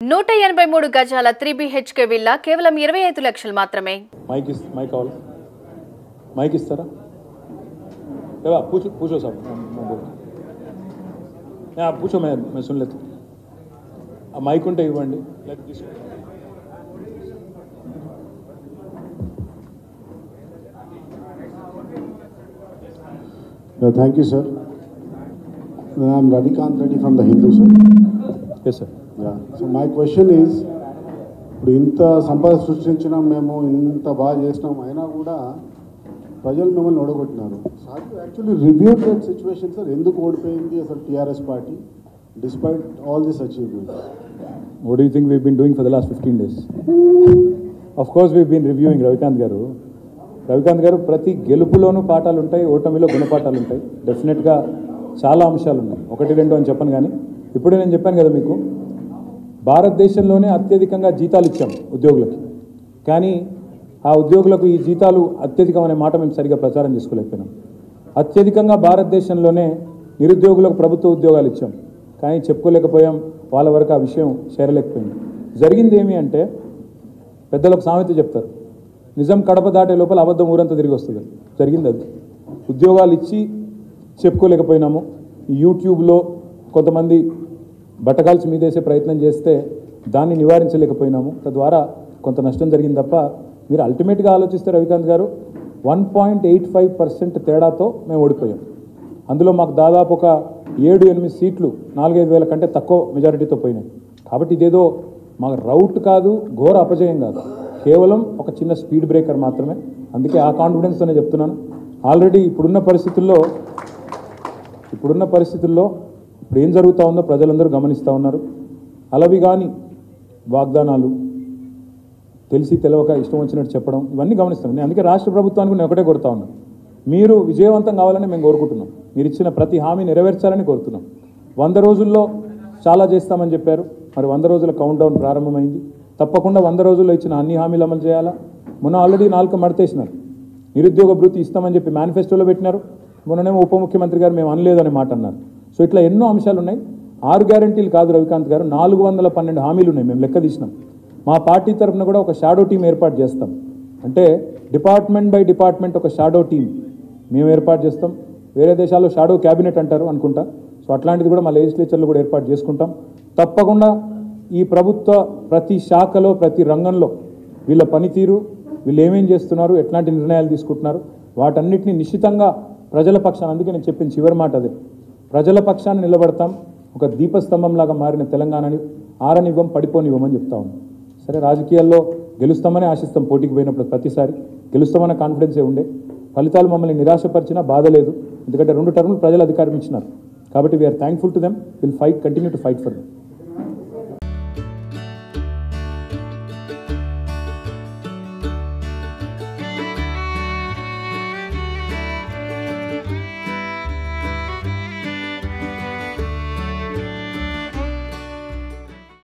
183 గజాల 3BHK villa కేవలం 25 లక్షలు మాత్రమే. माइक इस तरह पूछो साहब आप पूछो मैं सुन लेता हूँ माइक उंटे इव्वंడి Thank you, sir. I am Ravikant Reddy from the Hindu, sir. Yes, sir. Yeah. So my question is, ఇప్పుడు ఇంత సంపద సృష్టించినాం మేము ఇంత బాగా చేసినాం అయినా కూడా ప్రజలు మిమ్మల్ని ఓడగొట్టినారు. So actually review that situation sir, ఎందుకు ఓడిపోయింది అసలు TRS party despite all this achievement? What do you think we've been doing for the last 15 days? Of course we've been reviewing Ravikanth garu ప్రతి గెలుపులోనూ పాఠాలు ఉంటాయి, ఓటమిలో గుణపాఠాలు ఉంటాయి. డెఫినెట్గా చాలా అంశాలు ఉన్నాయి, ఒకటి రెండు అని చెప్పను. కానీ ఇప్పుడే నేను చెప్పాను కదా మీకు, భారతదేశంలోనే అత్యధికంగా జీతాలు ఇచ్చాం ఉద్యోగులకి. కానీ ఆ ఉద్యోగులకు ఈ జీతాలు అత్యధికం అనే మాట మేము సరిగ్గా ప్రచారం చేసుకోలేకపోయినాం. అత్యధికంగా భారతదేశంలోనే నిరుద్యోగులకు ప్రభుత్వ ఉద్యోగాలు ఇచ్చాం, కానీ చెప్పుకోలేకపోయాం. వాళ్ళ వరకు ఆ విషయం చేరలేకపోయింది. జరిగింది ఏమి అంటే, పెద్దలకు సామెత చెప్తారు, నిజం కడప దాటే లోపల అబద్ధం ఊరంతా తిరిగి వస్తుంది. జరిగింది అది. ఉద్యోగాలు ఇచ్చి చెప్పుకోలేకపోయినాము. యూట్యూబ్లో కొంతమంది బట్టకాల్చి మీదేసే ప్రయత్నం చేస్తే దాన్ని నివారించలేకపోయినాము. తద్వారా కొంత నష్టం జరిగింది తప్ప, మీరు అల్టిమేట్గా ఆలోచిస్తే రవికాంత్ గారు 1.85% తేడాతో మేము ఓడిపోయాం. అందులో మాకు దాదాపు ఒక 7-8 సీట్లు 4-5 వేల కంటే తక్కువ మెజారిటీతో పోయినాయి. కాబట్టి ఇదేదో మాకు రౌట్ కాదు, ఘోర అపజయం కాదు, కేవలం ఒక చిన్న స్పీడ్ బ్రేకర్ మాత్రమే. అందుకే ఆ కాన్ఫిడెన్స్తోనే చెప్తున్నాను. ఆల్రెడీ ఇప్పుడున్న పరిస్థితుల్లో ఇప్పుడు ఏం జరుగుతూ ఉందో ప్రజలందరూ గమనిస్తూ ఉన్నారు. అలవి కానీ వాగ్దానాలు, తెలిసి తెలవక ఇష్టం వచ్చినట్టు చెప్పడం, ఇవన్నీ గమనిస్తాను. నేను అందుకే రాష్ట్ర ప్రభుత్వానికి నేను ఒకటే కోరుతా ఉన్నాను, మీరు విజయవంతం కావాలని మేము కోరుకుంటున్నాం. మీరు ఇచ్చిన ప్రతి హామీ నెరవేర్చాలని కోరుతున్నాం. 100 రోజుల్లో చాలా చేస్తామని చెప్పారు. మరి 100 రోజుల కౌంట్ డౌన్ ప్రారంభమైంది. తప్పకుండా 100 రోజుల్లో ఇచ్చిన అన్ని హామీలు అమలు చేయాలా. మొన్న ఆల్రెడీ 4 మడతేసినారు. నిరుద్యోగ భృతి ఇస్తామని చెప్పి మేనిఫెస్టోలో పెట్టినారు. మొన్ననేమో ఉప ముఖ్యమంత్రి గారు మేము అనలేదు అనే మాట అన్నారు. సో ఇట్లా ఎన్నో అంశాలు ఉన్నాయి. 6 గ్యారంటీలు కాదు రవికాంత్ గారు, 412 హామీలు ఉన్నాయి. మేము లెక్క తీసినాం. మా పార్టీ తరఫున కూడా ఒక షాడో టీం ఏర్పాటు చేస్తాం. అంటే డిపార్ట్మెంట్ బై డిపార్ట్మెంట్ ఒక షాడో టీం మేము ఏర్పాటు చేస్తాం. వేరే దేశాల్లో షాడో క్యాబినెట్ అంటారు అనుకుంటా. సో అట్లాంటిది కూడా మా లెజిస్లేచర్లు కూడా ఏర్పాటు చేసుకుంటాం. తప్పకుండా ఈ ప్రభుత్వ ప్రతి శాఖలో ప్రతి రంగంలో వీళ్ళ పనితీరు, వీళ్ళు ఏమేం చేస్తున్నారు, ఎట్లాంటి నిర్ణయాలు తీసుకుంటున్నారు, వాటన్నిటిని నిశ్చితంగా ప్రజల పక్షాన, అందుకే నేను చెప్పిన చివరి మాట అదే, ప్రజల పక్షాన్ని నిలబడతాం. ఒక దీపస్తంభంలాగా మారిన తెలంగాణని ఆరనివ్వం, పడిపోనివ్వమని చెప్తా ఉన్నాం. సరే, రాజకీయాల్లో గెలుస్తామని ఆశిస్తాం. పోటీకి పోయినప్పుడు ప్రతిసారి గెలుస్తామన్న కాన్ఫిడెన్సే ఉండే. ఫలితాలు మమ్మల్ని నిరాశపరిచినా బాధ లేదు, ఎందుకంటే 2 టర్ములు ప్రజలు అధికారం ఇచ్చినారు. కాబట్టి we are thankful to them, will continue to fight for them.